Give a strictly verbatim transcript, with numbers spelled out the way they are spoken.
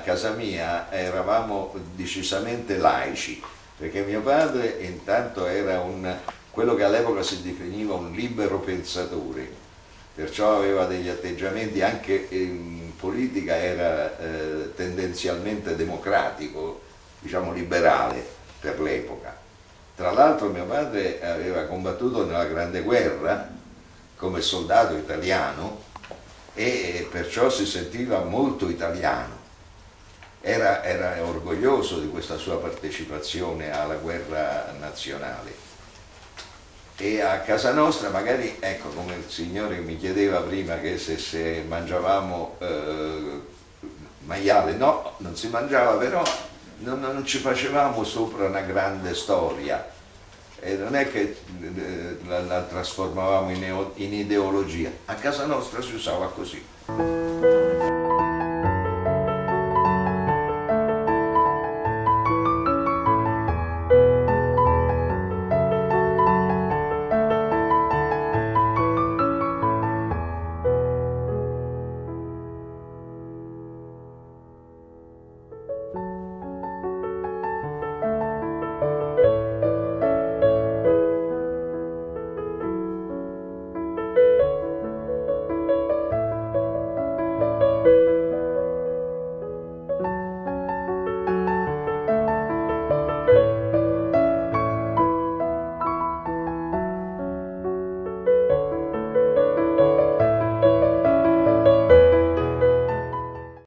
casa mia eravamo decisamente laici, perché mio padre intanto era un, quello che all'epoca si definiva un libero pensatore, perciò aveva degli atteggiamenti, anche in politica era eh, tendenzialmente democratico, diciamo liberale per l'epoca. Tra l'altro mio padre aveva combattuto nella Grande Guerra come soldato italiano e perciò si sentiva molto italiano. Era, era orgoglioso di questa sua partecipazione alla guerra nazionale. E a casa nostra magari, ecco, come il signore mi chiedeva prima che se, se mangiavamo eh, maiale, no, non si mangiava, però non, non ci facevamo sopra una grande storia e non è che eh, la, la trasformavamo in, in ideologia, a casa nostra si usava così.